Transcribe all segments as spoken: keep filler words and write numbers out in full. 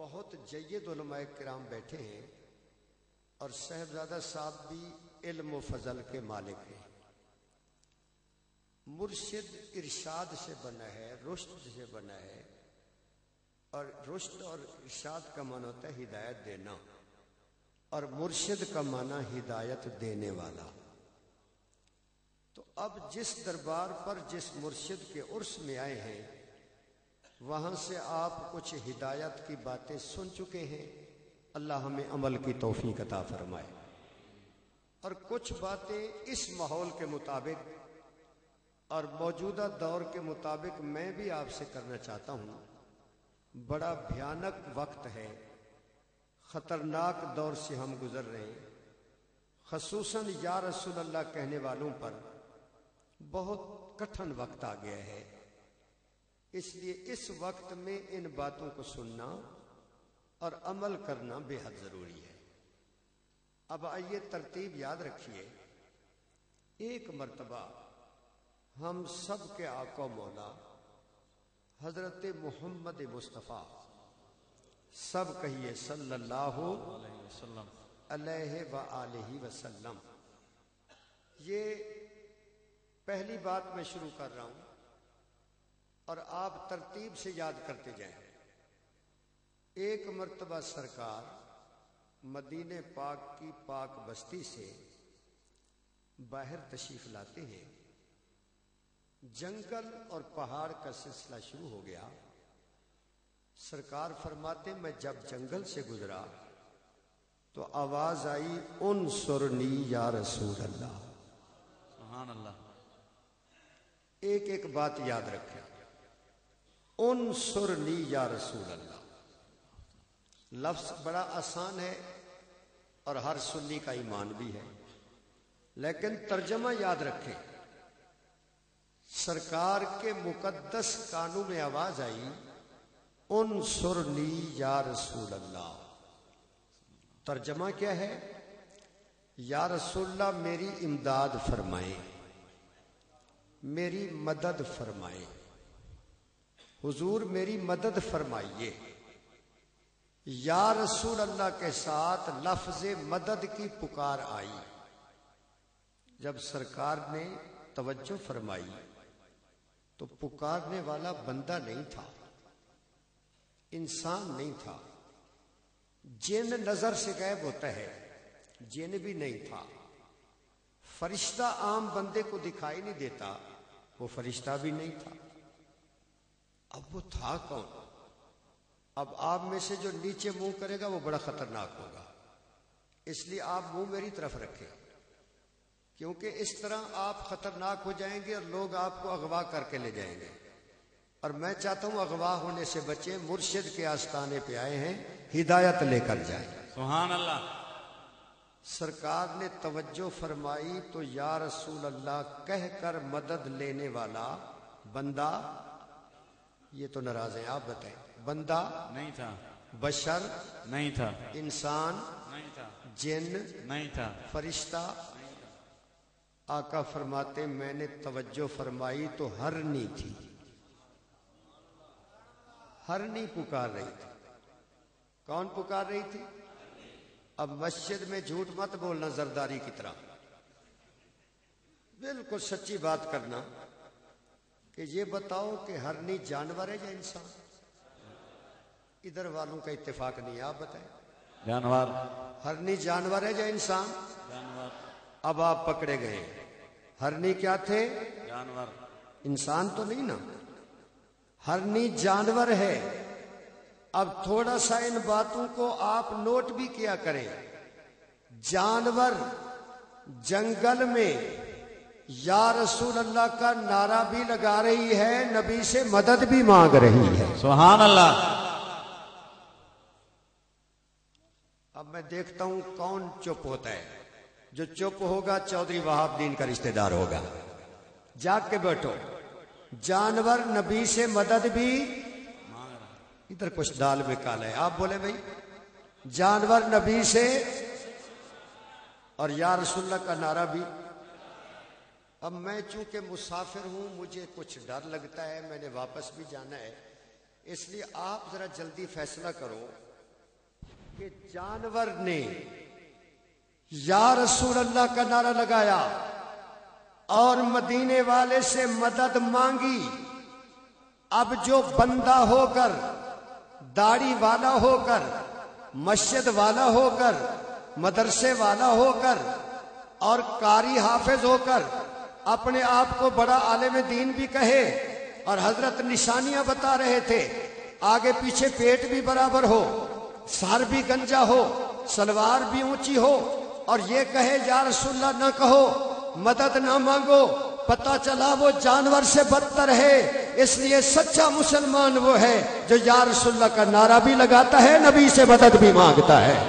بہت جید علماء کرام بیٹھے ہیں اور صاحبزادہ صاحب بھی علم و فضل کے مالک ہیں. مرشد ارشاد سے بنا ہے، رشد سے بنا ہے، اور رشد اور ارشاد کا معنی ہوتا ہے ہدایت دینا، اور مرشد کا معنی ہدایت دینے والا. تو اب جس دربار پر جس مرشد کے عرس میں آئے ہیں وہاں سے آپ کچھ ہدایت کی باتیں سن چکے ہیں. اللہ ہمیں عمل کی توفیق عطا فرمائے. اور کچھ باتیں اس ماحول کے مطابق اور موجودہ دور کے مطابق میں بھی آپ سے کرنا چاہتا ہوں. بڑا بھیانک وقت ہے، خطرناک دور سے ہم گزر رہے ہیں. خصوصاً یا رسول اللہ کہنے والوں پر بہت کٹھن وقت آ گیا ہے. اس لیے اس وقت میں ان باتوں کو سننا اور عمل کرنا بے حد ضروری ہے. اب آئیے ترتیب یاد رکھیے. ایک مرتبہ ہم سب کے آقا مولا حضرت محمد مصطفیٰ، سب کہیے صلی اللہ علیہ وآلہ وسلم. یہ پہلی بات میں شروع کر رہا ہوں اور آپ ترتیب سے یاد کرتے جائیں. ایک مرتبہ سرکار مدینہ پاک کی پاک بستی سے باہر تشریف لاتے ہیں. جنگل اور پہاڑ کا سلسلہ شروع ہو گیا. سرکار فرماتے میں جب جنگل سے گزرا تو آواز آئی انصرنی یا رسول اللہ. سبحان اللہ. ایک ایک بات یاد رکھیں. انصرنی یا رسول اللہ لفظ بڑا آسان ہے اور ہر سنی کا ایمان بھی ہے، لیکن ترجمہ یاد رکھیں. سرکار کے مقدس کانوں میں آواز آئی انصرنی یا رسول اللہ. ترجمہ کیا ہے؟ یا رسول اللہ میری امداد فرمائیں، میری مدد فرمائیں. حضور میری مدد فرمائیے. یا رسول اللہ کے ساتھ لفظ مدد کی پکار آئی. جب سرکار نے توجہ فرمائی تو پکارنے والا بندہ نہیں تھا، انسان نہیں تھا. جن نظر سے غائب ہوتا ہے، جن بھی نہیں تھا. فرشتہ عام بندے کو دکھائی نہیں دیتا، وہ فرشتہ بھی نہیں تھا. اب وہ تھا کون؟ اب آپ میں سے جو نیچے منہ کرے گا وہ بڑا خطرناک ہوگا، اس لیے آپ منہ میری طرف رکھیں، کیونکہ اس طرح آپ خطرناک ہو جائیں گے اور لوگ آپ کو اغوا کر کے لے جائیں گے. اور میں چاہتا ہوں اغوا ہونے سے بچیں. مرشد کے آستانے پہ آئے ہیں، ہدایت لے کر جائیں. سبحان اللہ. سرکار نے توجہ فرمائی تو یا رسول اللہ کہہ کر مدد لینے والا بندہ، یہ تو ناراض ہیں، آپ بتائیں. بندہ نہیں تھا، بشر نہیں تھا، انسان نہیں تھا، جن نہیں تھا، فرشتہ. آقا فرماتے میں نے توجہ فرمائی تو ہرنی تھی. ہرنی پکار رہی تھی. کون پکار رہی تھی؟ اب مسجد میں جھوٹ مت بولنا زرداری کی طرح، بالکل سچی بات کرنا کہ یہ بتاؤ کہ ہرنی جانور ہے یا انسان؟ ادھر والوں کا اتفاق نہیں ہے، آپ بتائیں. جانور. ہرنی جانور ہے یا انسان؟ جانور. اب آپ پکڑے گئے. ہرنی کیا تھے؟ جانور. انسان تو نہیں نا. ہرنی جانور ہے. اب تھوڑا سا ان باتوں کو آپ نوٹ بھی کیا کریں. جانور جنگل میں یا رسول اللہ کا نعرہ بھی لگا رہی ہے، نبی سے مدد بھی مانگ رہی ہے. سبحان اللہ. اب میں دیکھتا ہوں کون چپ ہوتا ہے. جو چپ ہوگا چودھری وہاب الدین کا رشتہ دار ہوگا. جاگ کے بیٹھو. جانور نبی سے مدد بھی، ادھر کچھ دال میں کالا ہے، آپ بولے بھائی. جانور نبی سے اور یا رسول اللہ کا نعرہ بھی. اب میں چونکہ مسافر ہوں، مجھے کچھ ڈر لگتا ہے، میں نے واپس بھی جانا ہے، اس لیے آپ ذرا جلدی فیصلہ کرو کہ جانور نے یا رسول اللہ کا نعرہ لگایا اور مدینے والے سے مدد مانگی، اب جو بندہ ہو کر، داڑھی والا ہو کر، مسجد والا ہو کر، مدرسے والا ہو کر اور قاری حافظ ہو کر اپنے آپ کو بڑا عالم دین بھی کہے، اور حضرت نشانیاں بتا رہے تھے، آگے پیچھے پیٹ بھی برابر ہو، سر بھی گنجا ہو، سلوار بھی اونچی ہو، اور یہ کہے یا رسول اللہ نہ کہو، مدد نہ مانگو، پتہ چلا وہ جانور سے بدتر ہے۔ اس لیے سچا مسلمان وہ ہے جو یا رسول اللہ کا نعرہ بھی لگاتا ہے، نبی سے مدد بھی مانگتا ہے۔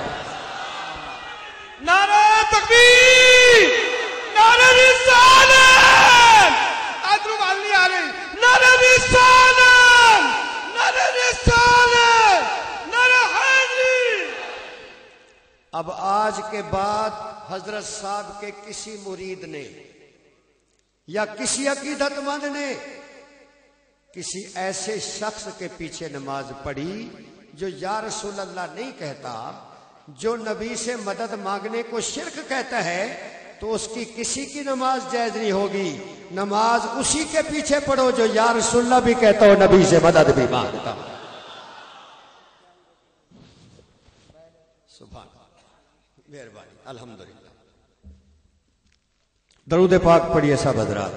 نعرہ تکبیر، نعرہ رسالت، آدرو مالنی آ رہی، نعرہ رسالت، نعرہ رسالت، نعرہ حیدری۔ اب آج کے بعد حضرت صاحب کے کسی مرید نے یا کسی عقیدت مند نے کسی ایسے شخص کے پیچھے نماز پڑھی جو یا رسول اللہ نہیں کہتا، جو نبی سے مدد مانگنے کو شرک کہتا ہے، تو اس کی کسی کی نماز جائز نہیں ہوگی۔ نماز اسی کے پیچھے پڑھو جو یا رسول اللہ بھی کہتا ہو، نبی سے مدد بھی مانگتا ہو۔ سبحان اللہ، مہربانی، الحمدللہ۔ درود پاک پڑھیے سب حضرات۔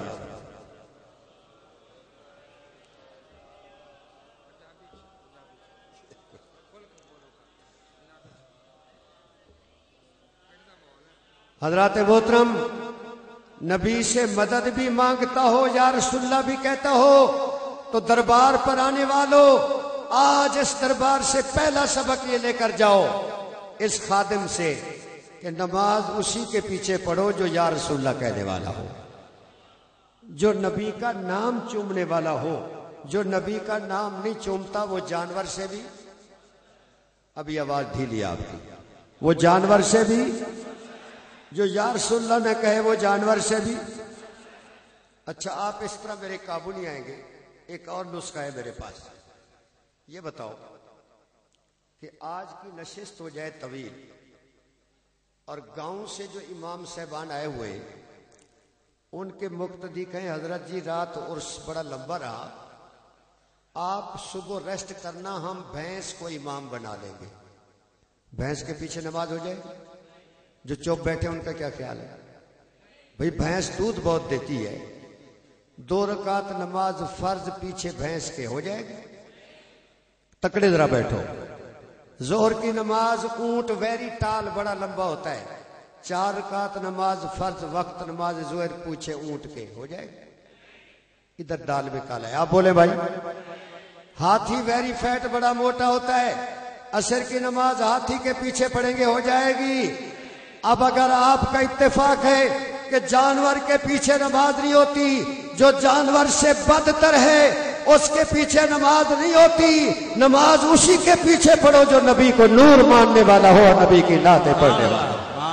حضرات محترم، نبی سے مدد بھی مانگتا ہو، یا رسول اللہ بھی کہتا ہو، تو دربار پر آنے والوں، آج اس دربار سے پہلا سبق یہ لے کر جاؤ اس خادم سے کہ نماز اسی کے پیچھے پڑھو جو یا رسول اللہ کہنے والا ہو، جو نبی کا نام چومنے والا ہو۔ جو نبی کا نام نہیں چومتا وہ جانور سے بھی، ابھی آواز ڈھیلی آپ کی، وہ جانور سے بھی، جو یا رسول اللہ نہ کہے وہ جانور سے بھی۔ اچھا، آپ اس طرح میرے قابو نہیں آئیں گے، ایک اور نسخہ ہے میرے پاس۔ یہ بتاؤ کہ آج کی نشست ہو جائے طویل، اور گاؤں سے جو امام صاحبان آئے ہوئے ان کے مقتدی کہیں حضرت جی رات عرس بڑا لمبا رہا، آپ صبح ریسٹ کرنا، ہم بھینس کو امام بنا لیں گے، بھینس کے پیچھے نماز ہو جائے۔ جو چوپ بیٹھے ان کا کیا خیال ہے؟ بھئی بھینس دودھ بہت دیتی ہے، دو رکعت نماز فرض پیچھے بھینس کے ہو جائے گا؟ تکڑے ذرا بیٹھو۔ ظہر کی نماز اونٹ ویری ٹال بڑا لمبا ہوتا ہے، چار رکعت نماز فرض وقت نماز ظہر پوچھے اونٹ کے ہو جائے گا؟ ادھر ڈال میں کالا ہے، آپ بولے بھائی۔ ہاتھی ویری فیٹ بڑا موٹا ہوتا ہے، عصر کی نماز ہاتھی کے پیچھے پڑھیں گے ہو جائے گی؟ اب اگر آپ کا اتفاق ہے کہ جانور کے پیچھے نماز نہیں ہوتی، جو جانور سے بدتر ہے اس کے پیچھے نماز نہیں ہوتی، نماز اسی کے پیچھے پڑھو جو نبی کو نور ماننے والا ہو، نبی کی نعتیں پڑھنے والا۔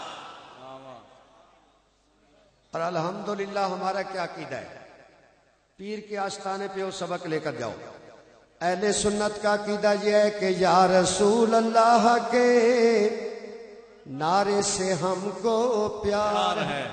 اور الحمدللہ ہمارا کیا عقیدہ ہے؟ پیر کے آستانے پہ وہ سبق لے کر جاؤ۔ اہل سنت کا عقیدہ یہ ہے کہ یا رسول اللہ کے نعرے سے ہم کو پیار ہے۔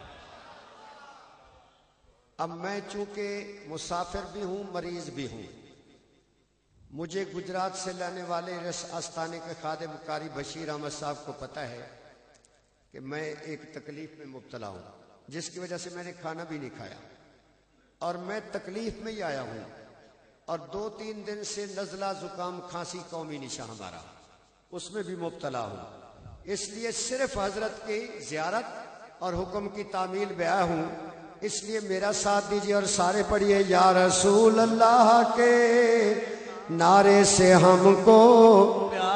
اب میں چونکہ مسافر بھی ہوں، مریض بھی ہوں، مجھے گجرات سے لانے والے رس آستانے کے خادم قاری بشیر احمد صاحب کو پتہ ہے کہ میں ایک تکلیف میں مبتلا ہوں، جس کی وجہ سے میں نے کھانا بھی نہیں کھایا، اور میں تکلیف میں ہی آیا ہوں، اور دو تین دن سے نزلہ زکام کھانسی قومی نشاں ہمارا، اس میں بھی مبتلا ہوں۔ اس لیے صرف حضرت کی زیارت اور حکم کی تعمیل میں آیا ہوں، اس لیے میرا ساتھ دیجیے اور سارے پڑھیے یا رسول اللہ کے نعرے سے ہم کو